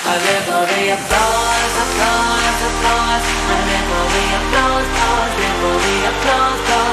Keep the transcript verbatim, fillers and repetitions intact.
I live for the applause, applause, applause. I live for the applause, applause, live for the applause, applause.